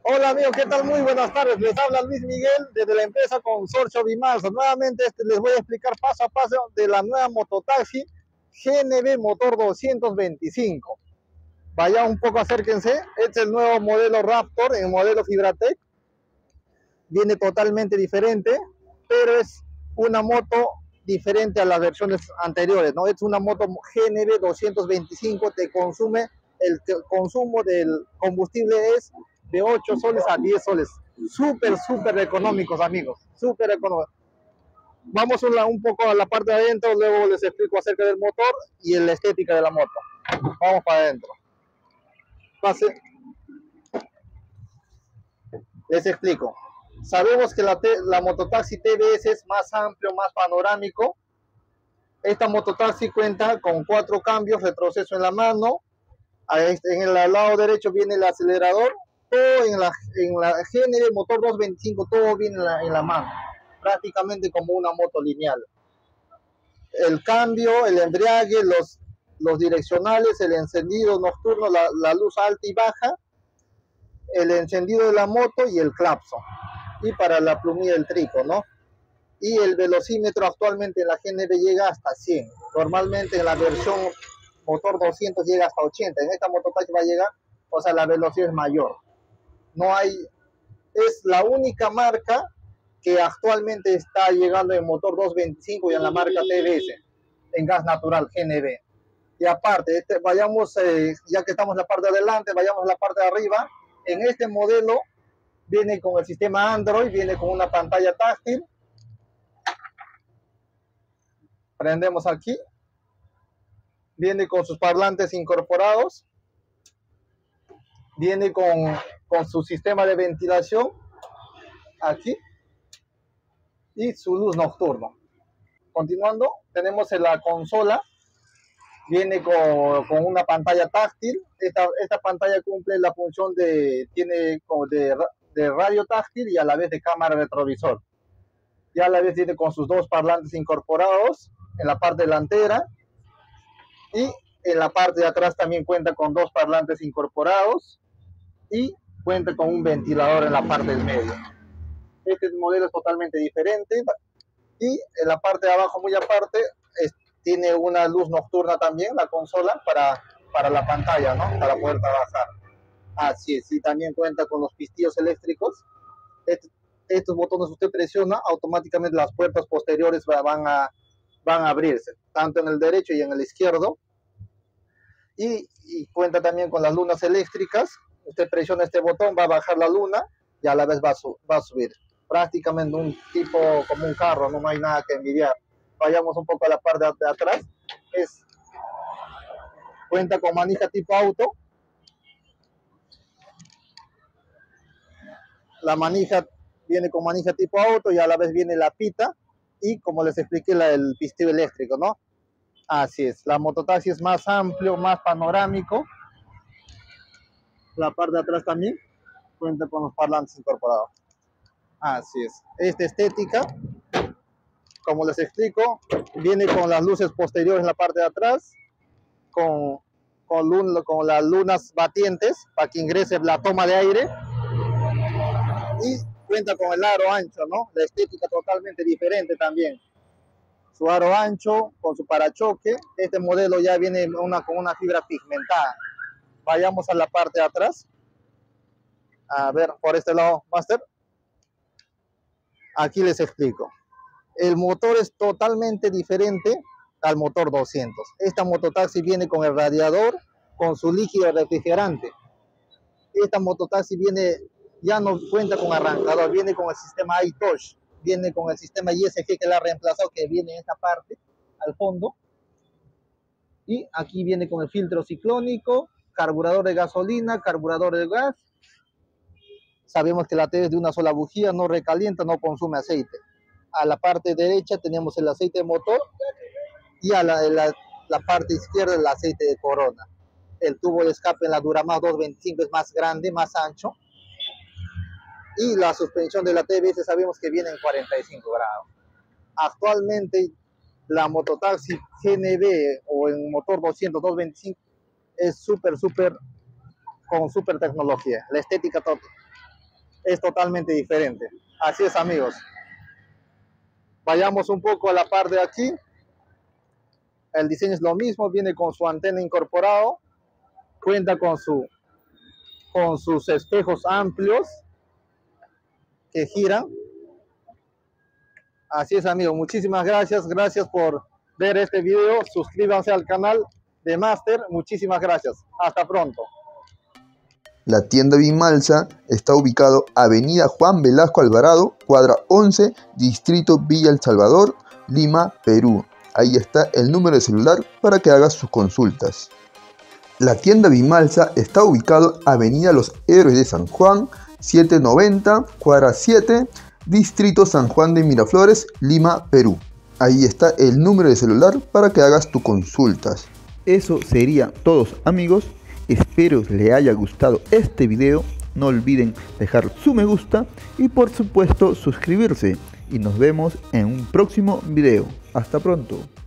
Hola amigos, ¿qué tal? Muy buenas tardes. Les habla Luis Miguel desde la empresa Consorcio Bimalsa. Nuevamente les voy a explicar paso a paso de la nueva mototaxi GNB Motor 225. Vaya un poco, acérquense. Este es el nuevo modelo Raptor, el modelo Fibratec. Viene totalmente diferente, pero es una moto diferente a las versiones anteriores, ¿no? Es una moto GNB 225, te consume, el consumo del combustible es de 8 soles a 10 soles. Súper económicos, amigos. Súper económicos. Vamos un poco a la parte de adentro, luego les explico acerca del motor y la estética de la moto. Vamos para adentro. Pase. Les explico. Sabemos que la mototaxi TBS es más amplio, más panorámico. Esta mototaxi cuenta con 4 cambios, retroceso en la mano. En el lado derecho viene el acelerador. Todo en la GNB Motor 225, todo viene en la mano. Prácticamente como una moto lineal. El cambio, el embriague, los direccionales, el encendido nocturno, la luz alta y baja, el encendido de la moto y el clapson. Y para la plumilla del trico, ¿no? Y el velocímetro actualmente en la GNB llega hasta 100. Normalmente en la versión motor 200 llega hasta 80. En esta mototaxi va a llegar, o sea, la velocidad es mayor. No hay, es la única marca que actualmente está llegando en motor 225 y en la marca TBS, en gas natural GNB. Y aparte, vayamos, ya que estamos en la parte de adelante, vayamos a la parte de arriba. En este modelo viene con el sistema Android, viene con una pantalla táctil. Prendemos aquí. Viene con sus parlantes incorporados. Viene con su sistema de ventilación. Aquí. Y su luz nocturno. Continuando, tenemos en la consola. Viene con una pantalla táctil. Esta pantalla cumple la función de radio táctil y a la vez de cámara retrovisor. Y a la vez viene con sus 2 parlantes incorporados en la parte delantera. Y en la parte de atrás también cuenta con 2 parlantes incorporados y cuenta con un ventilador en la parte del medio. Este modelo es totalmente diferente y en la parte de abajo, muy aparte, tiene una luz nocturna también, la consola, para la pantalla, ¿no? Para poder trabajar. Así es, y también cuenta con los pistillos eléctricos. Estos botones usted presiona, automáticamente las puertas posteriores van a abrirse, tanto en el derecho y en el izquierdo. Y cuenta también con las lunas eléctricas. Usted presiona este botón, va a bajar la luna y a la vez va a subir. Prácticamente un tipo como un carro, no hay nada que envidiar. Vayamos un poco a la parte de atrás. Cuenta con manija tipo auto. La manija viene con manija tipo auto y a la vez viene la pita y, como les expliqué, el pistillo eléctrico, ¿no? Así es, la mototaxi es más amplio, más panorámico. La parte de atrás también cuenta con los parlantes incorporados. Así es. Esta estética, como les explico, viene con las luces posteriores en la parte de atrás, con las lunas batientes para que ingrese la toma de aire y cuenta con el aro ancho, ¿no? La estética totalmente diferente también. Su aro ancho con su parachoque. Este modelo ya viene con una fibra pigmentada. Vayamos a la parte de atrás. A ver, por este lado, Master. Aquí les explico. El motor es totalmente diferente al motor 200. Esta mototaxi viene con el radiador, con su líquido refrigerante. Esta mototaxi ya no cuenta con arrancador, viene con el sistema iTouch, viene con el sistema ISG que la ha reemplazado, que viene en esta parte, al fondo. Y aquí viene con el filtro ciclónico, carburador de gasolina, carburador de gas. Sabemos que la T es de una sola bujía, no recalienta, no consume aceite. A la parte derecha tenemos el aceite de motor y a la parte izquierda el aceite de corona. El tubo de escape en la Duramax 225 es más grande, más ancho. Y la suspensión de la TBS sabemos que viene en 45 grados. Actualmente la mototaxi GNB o en motor 200, 225 es con super tecnología. La estética es totalmente diferente. Así es, amigos. Vayamos un poco a la parte de aquí. El diseño es lo mismo, viene con su antena incorporado, cuenta con sus espejos amplios que giran. Así es, amigos, muchísimas gracias por ver este video. Suscríbanse al canal de Master. Muchísimas gracias. Hasta pronto. La tienda Bimalsa está ubicado Avenida Juan Velasco Alvarado, cuadra 11, Distrito Villa El Salvador, Lima, Perú. Ahí está el número de celular para que hagas sus consultas. La tienda Bimalsa está ubicado Avenida Los Héroes de San Juan, 790, cuadra 7, Distrito San Juan de Miraflores, Lima, Perú. Ahí está el número de celular para que hagas tus consultas. Eso sería todo, amigos. Espero les haya gustado este video. No olviden dejar su me gusta y por supuesto suscribirse. Y nos vemos en un próximo video. Hasta pronto.